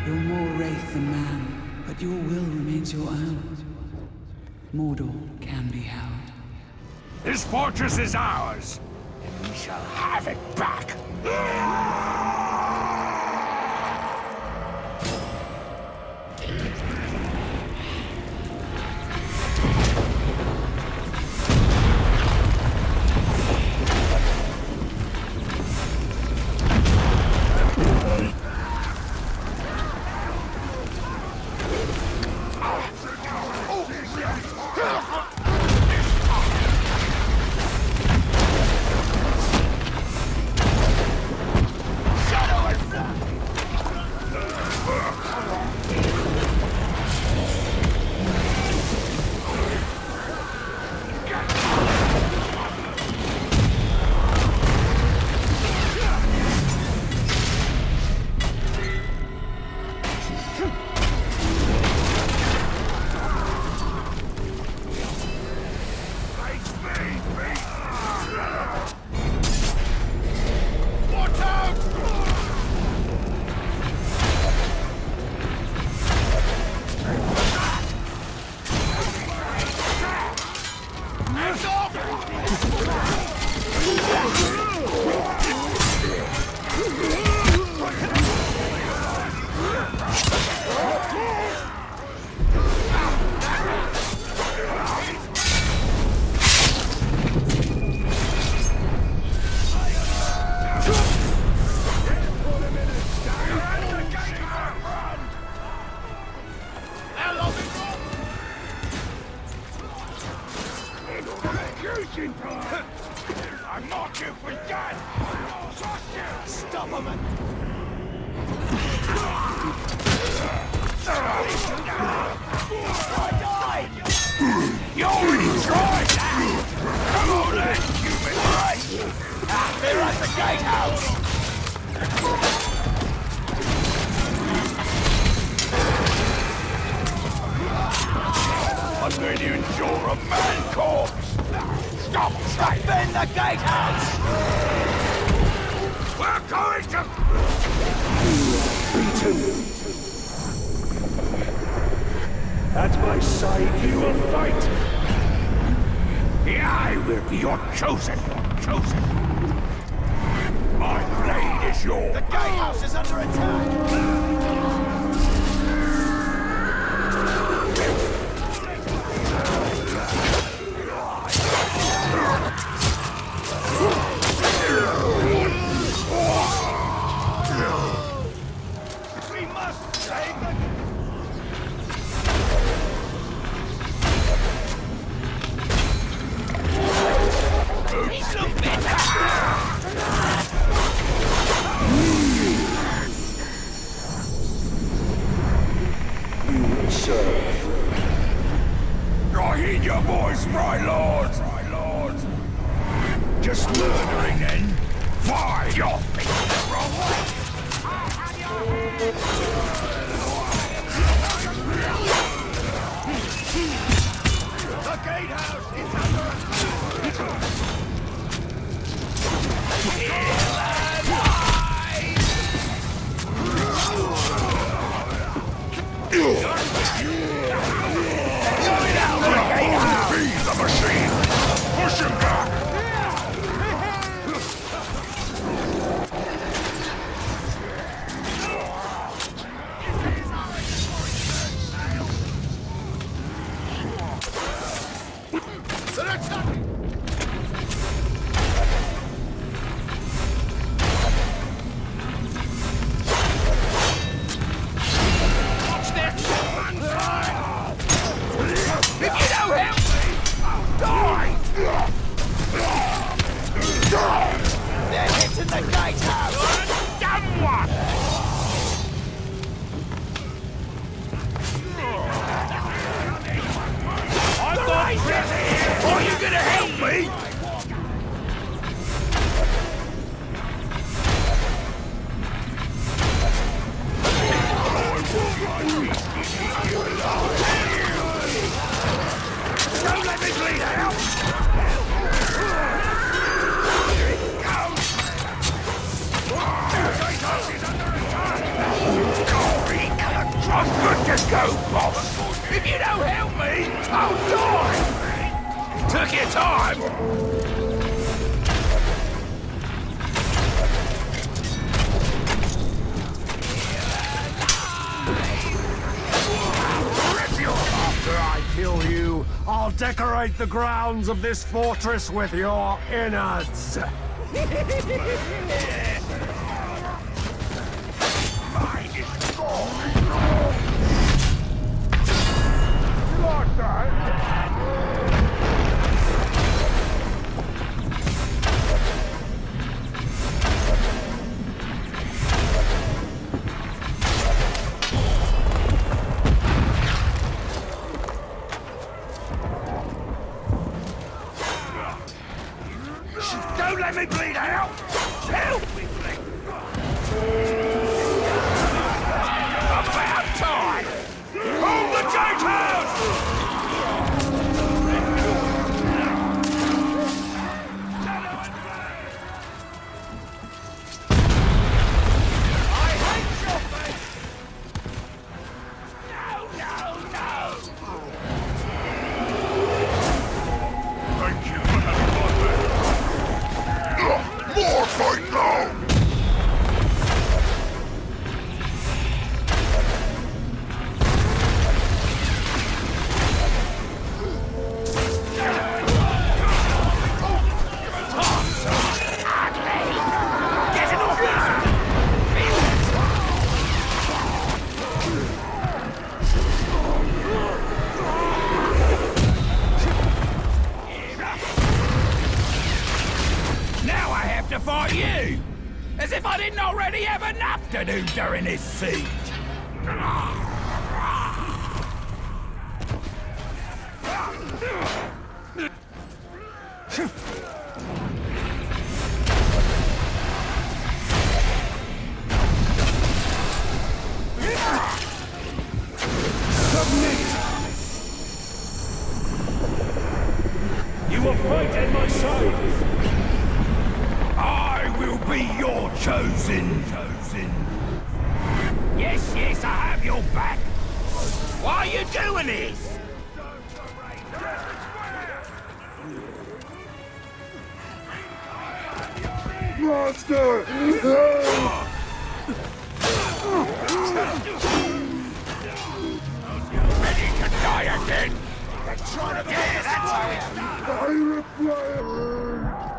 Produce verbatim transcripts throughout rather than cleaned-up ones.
You're more wraith than man, but your will remains your own. Mordor can be held. This fortress is ours, and we shall have it back. I'm not you for dead! Stop him! You already tried that! Come on then, human race! Ah, they're at the gatehouse! I'm going to endure a man corpse! Stop! Stop in the gatehouse! We're going to... Beaten. At my side you will fight! I will be your chosen, chosen. My blade is yours. The gatehouse is under attack! We must save the... You will serve. I heed your voice, my lord, my lord. Just murdering then? Why, you're thinking the wrong way. The gatehouse is under attack. Be the machine! Push him back! They're attacking! Watch this! If you don't help me, I'll die! They're hitting the gatehouse! You're a dumb one! I'm not ready! Are you gonna help me? Don't let me bleed out! Here it comes! The gatehouse is under attack! Glory! Just go, boss. If you don't help me, I'll die. Took your time. After I kill you, I'll decorate the grounds of this fortress with your innards. Mine is gone. Like that. Don't let me bleed out! Help me bleed! About time! Hold the gatehouse! I hate your face! No, no, no! Thank you for having my back. More fight now! To fight you! As if I didn't already have enough to do during this siege! Submit! You will fight at my side! I will be your chosen. Chosen. Yes, yes, I have your back. Why are you doing this? Monster! Ready to die again? They're trying to get yeah, that's how it's done. I require...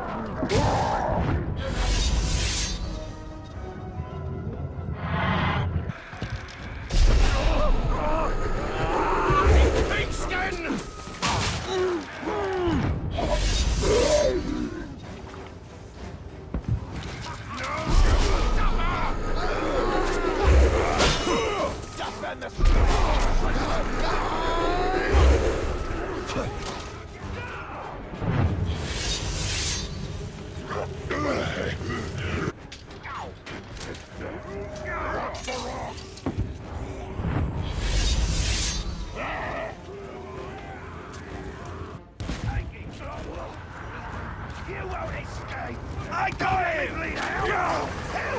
I got him! Help!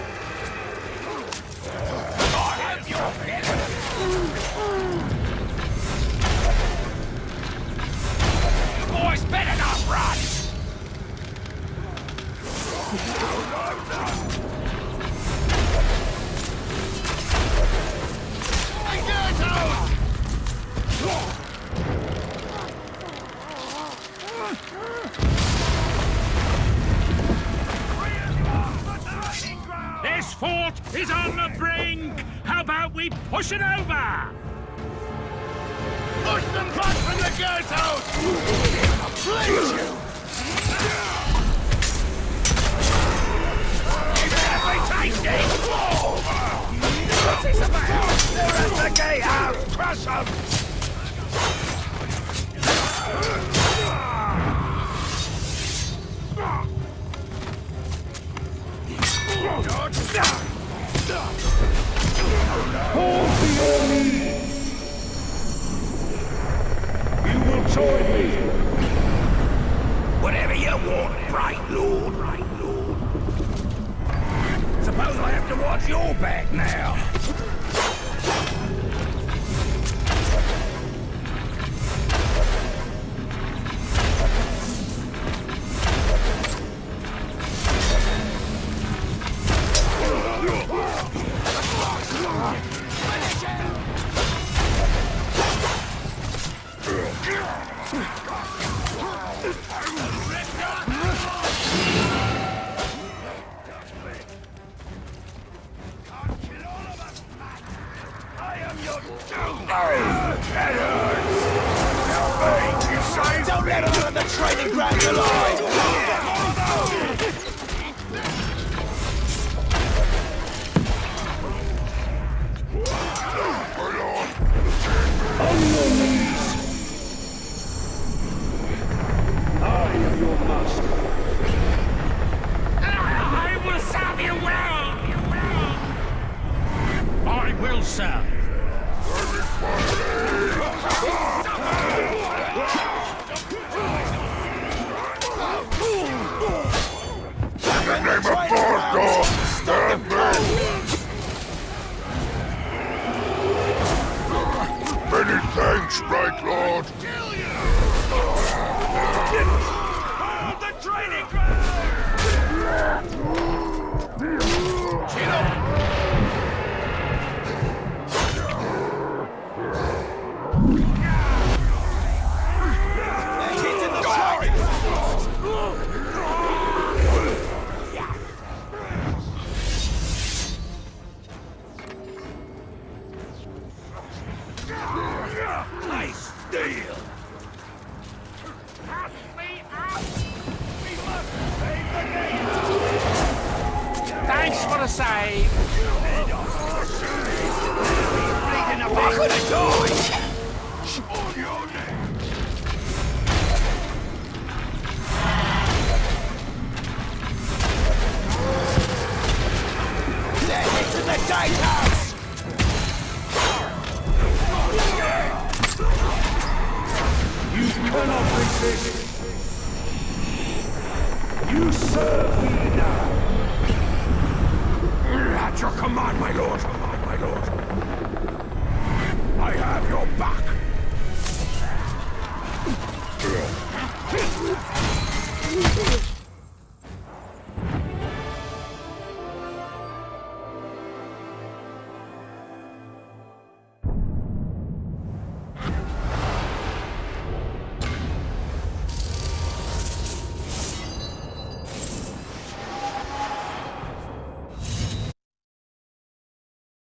I have your head! You boys better not run! No, no, no! I get out! This fort is on the brink! How about we push it over? Push them back from the gatehouse! Please you! You better be tasty! What's this about? They're at the gatehouse! Crush them! Hold the enemy! You will join me! Whatever you want, Bright Lord, Bright Lord. Suppose I have to watch your back now. Don't let her on the training ground alive! On your knees! I am your master. I will serve you well! I will serve. In the name of Khargukor, stand back! Many thanks, Bright Lord. The training ground! Nice deal. Pass me out! We must save the game! Thanks for the save! Bleeding a bit! I could have died! On your neck. They're into the gatehouse! You cannot resist